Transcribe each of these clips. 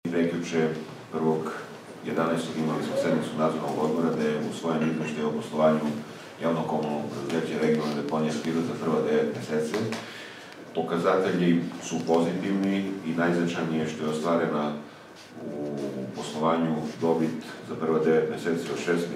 Prekjuče 1.11. imali smo sednicu nadzornog odbora gde je usvojen izveštaj o poslovanju javnog komunalnog preduzeća regionalne deponije Pirot za prva 9 meseci. Pokazatelji su pozitivni i najznačajnije što je ostvarena u poslovanju dobit za prva 9 meseci od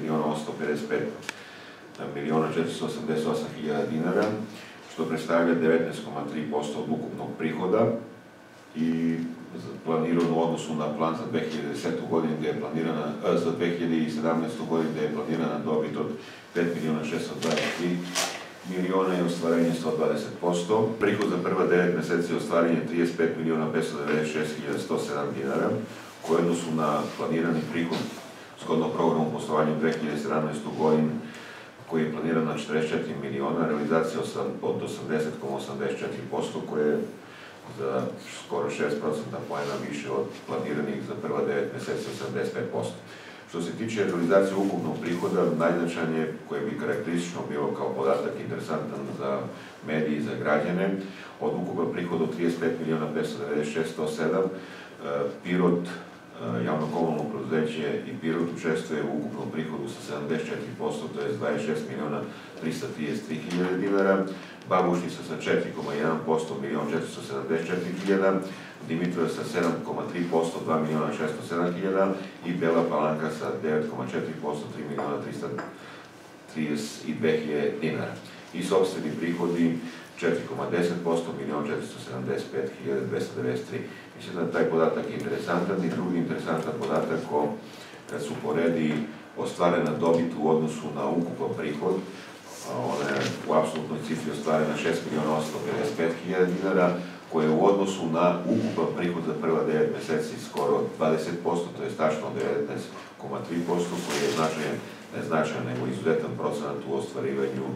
6.855.488.000 dinara, što predstavlja 19,3% od ukupnog prihoda i planirano u odnosu na plan za 2010. godinu gde je planirana, za 2017. godinu gde je planirana dobit od 5.623.000.000 i ostvarenje 120%. Prihod za prva 9 meseci ostvaren je 35.596.107 dinara, koje u odnosu na planirani prihod shodno programu poslovanja u 2017. godinu koji je planiran na 44 miliona, realizacija od 80,84%, koje je za skoro 6% poena više od planiranih za prva 9 meseci 85%. Što se tiče realizacije ukupnog prihoda, najznačajnije koje bi karakteristično bilo kao podatak interesantan za medije i za građane, od ukupnog prihoda od 35.596.107, Pirot, javno komunalno preduzeće i Pirot učestvuje u ukupnom prihodu sa 74%, to je 26.333.000 dinara, Babušnica sa 4,1%, 1.474.000, Dimitrov sa 7,3%, 2.607.000 i Bela Palanka sa 9,4%, 3.332.000 dinara. I sopstveni prihodi 4,10%, 1.475.293. Mislim da taj podatak je interesantan i drugi interesantan podatak kad su poredi ostvarena dobit u odnosu na ukupan prihod, ona je u apsolutnoj cifri ostvarena 6.855.000 dinara, koje je u odnosu na ukupan prihod za prva 9 meseci skoro 20%, to je tačno 19,3%, koji je značajan nego izuzetan procenat u ostvarivanju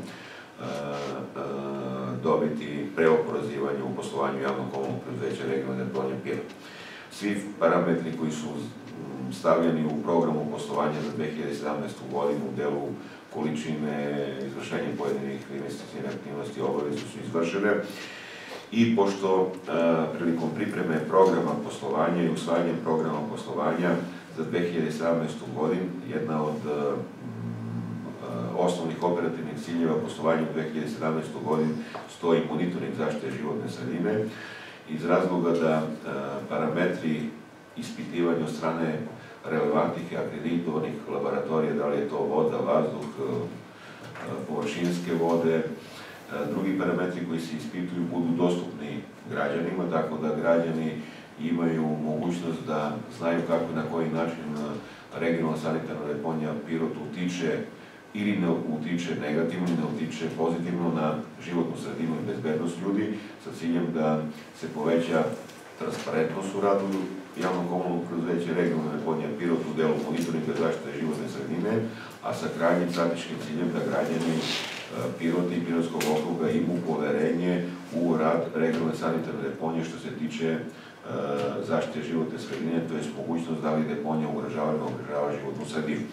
dobiti preoporezivanju u poslovanju javnog komunalnog preduzeća regionalne deponije Pirot. Svi parametri koji su stavljeni u programu poslovanja za 2017. godinu u delu količine, izvršenja pojedinih investicijnih aktivnosti, obaveze su izvršene i pošto prilikom pripreme programa poslovanja i usvajanjem programa poslovanja za 2017. godinu jedna od osnovnih operativnih ciljeva poslovanja u 2017. godini stoji monitoring zaštite životne sredine iz razloga da parametri ispitivanja od strane relevantnih i akreditovanih laboratorija, da li je to voda, vazduh, površinske vode, drugi parametri koji se ispituju budu dostupni građanima, tako da građani imaju mogućnost da znaju kako i na koji način regionalna sanitarna deponija Pirot utiče ili ne utiče negativno, ne utiče pozitivno na životnu sredinu i bezbednost ljudi, sa ciljem da se poveća transparentnost u radu javnog komunalnog preduzeća regionalne deponije Pirot u delu monitoringa zaštite životne sredine, a sa krajnjim strateškim ciljem da građani Pirota i Pirotskog okruga imaju poverenje u rad regionalne sanitarne deponije što se tiče zaštite životne sredine, to je mogućnost da li deponija ugrožava ili ne ugrožava životnu sredinu.